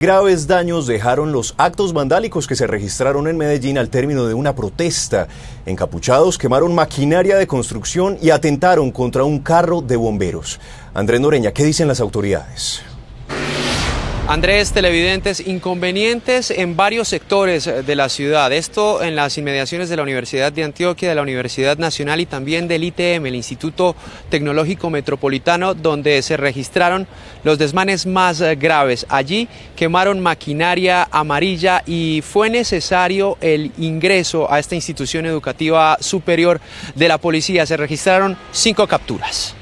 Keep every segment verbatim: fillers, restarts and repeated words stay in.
Graves daños dejaron los actos vandálicos que se registraron en Medellín al término de una protesta. Encapuchados quemaron maquinaria de construcción y atentaron contra un carro de bomberos. Andrés Noreña, ¿qué dicen las autoridades? Andrés, televidentes, inconvenientes en varios sectores de la ciudad. Esto en las inmediaciones de la Universidad de Antioquia, de la Universidad Nacional y también del I T M, el Instituto Tecnológico Metropolitano, donde se registraron los desmanes más graves. Allí quemaron maquinaria amarilla y fue necesario el ingreso a esta institución educativa superior de la policía. Se registraron cinco capturas.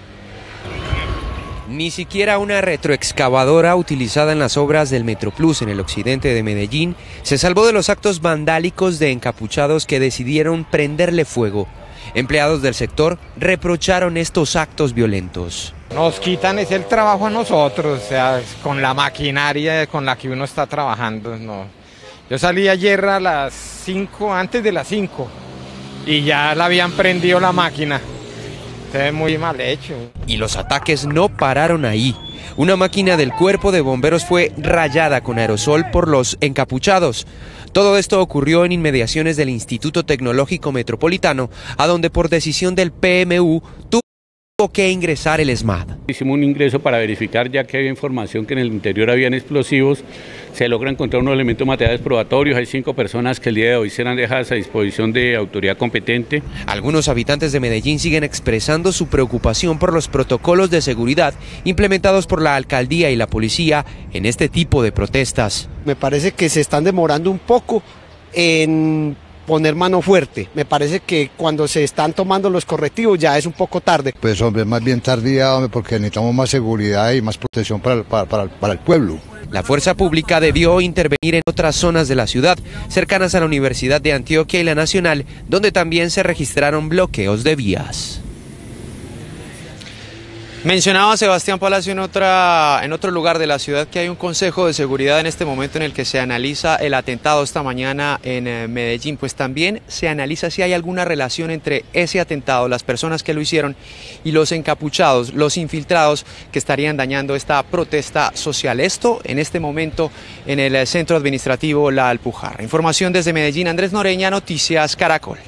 Ni siquiera una retroexcavadora utilizada en las obras del Metroplus en el occidente de Medellín se salvó de los actos vandálicos de encapuchados que decidieron prenderle fuego. Empleados del sector reprocharon estos actos violentos. Nos quitan ese el trabajo a nosotros, o sea, con la maquinaria con la que uno está trabajando. No. Yo salí ayer a las cinco, antes de las cinco, y ya la habían prendido la máquina. Es muy mal hecho. Y los ataques no pararon ahí. Una máquina del cuerpo de bomberos fue rayada con aerosol por los encapuchados. Todo esto ocurrió en inmediaciones del Instituto Tecnológico Metropolitano, a donde por decisión del P M U tuvo que ingresar el ESMAD. Hicimos un ingreso para verificar, ya que había información que en el interior habían explosivos. Se logra encontrar unos elementos materiales probatorios. Hay cinco personas que el día de hoy serán dejadas a disposición de autoridad competente. Algunos habitantes de Medellín siguen expresando su preocupación por los protocolos de seguridad implementados por la alcaldía y la policía en este tipo de protestas. Me parece que se están demorando un poco en poner mano fuerte. Me parece que cuando se están tomando los correctivos ya es un poco tarde. Pues hombre, más bien tardía, hombre, porque necesitamos más seguridad y más protección para el, para, para, para el pueblo. La fuerza pública debió intervenir en otras zonas de la ciudad, cercanas a la Universidad de Antioquia y la Nacional, donde también se registraron bloqueos de vías. Mencionaba Sebastián Palacio en, otra, en otro lugar de la ciudad que hay un consejo de seguridad en este momento en el que se analiza el atentado esta mañana en Medellín. Pues también se analiza si hay alguna relación entre ese atentado, las personas que lo hicieron, y los encapuchados, los infiltrados que estarían dañando esta protesta social. Esto en este momento en el centro administrativo La Alpujarra. Información desde Medellín, Andrés Noreña, Noticias Caracol.